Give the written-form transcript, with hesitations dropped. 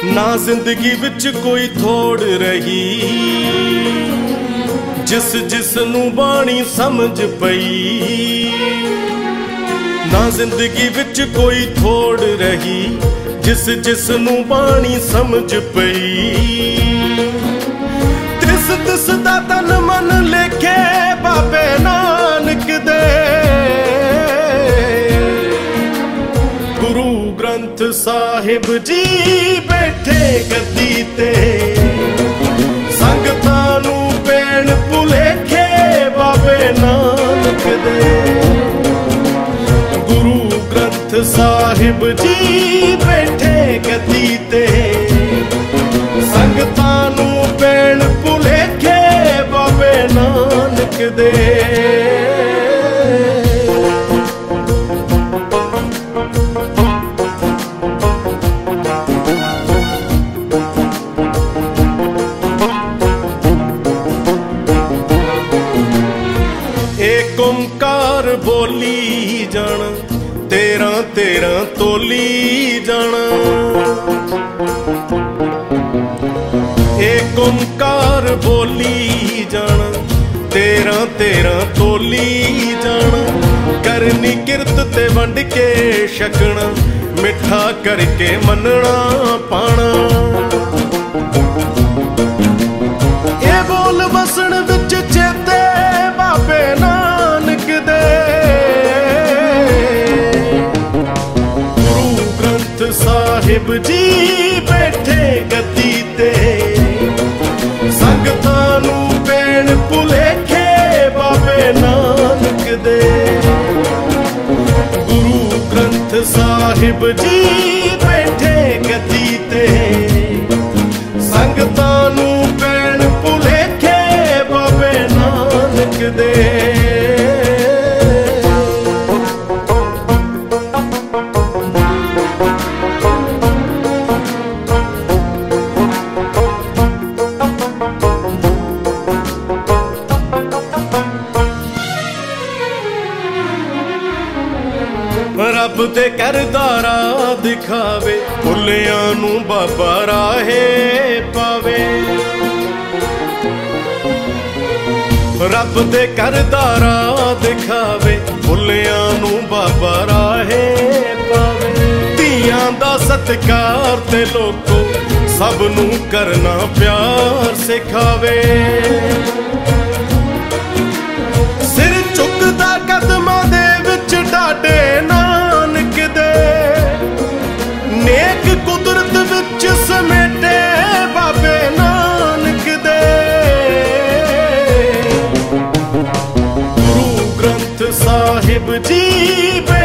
ना जिंदगी विच कोई थोड़ रही, जिस जिस नू बाणी समझ पई। ना जिंदगी विच कोई थोड़ रही, जिस जिस नू बाणी समझ पई। तिस तिस दा तन मन लेखे बाबे नानक दे, गुरु ग्रंथ साहिब जी बैठे गद्दी ते। संगतां नू पैण भुलेखे बाबे नानक दे, गुरु ग्रंथ साहिब जी बैठे गद्दी ते। संगतां नू पैण भुलेखे बाबे नानक दे। एक ओंकार बोली जाना, तेरा तेरा तोली जाना। एक ओंकार बोली जाना, तेरा तेरा तोली जाना। करनी किरत ते वंड के छकना, मिठा करके मनना पाना। ये बोल बसन विच चेते बाबे नानक दे, गुरु ग्रंथ साहिब जी बैठे गद्दी ते। संगतां नू पैण भुलेखे बाबे नानक दे, गुरु ग्रंथ साहिब जी बैठे गद्दी ते। संगतां नू पैण भुलेखे बाबे नानक दे। रब दे करदारा दिखावे, भुलियां नू बाबा राहे पावे। रब दे करदारा दिखावे, भुलियां नू बाबा राहे पावे। धीआं दा सत्कार ते लोको, सब नू करना प्यार सिखावे। सिर चुकदा कदमां दे विच डाडे नानक दे, नेक कुदरत विच समेटे बाबे नानक दे। गुरु ग्रंथ साहिब जी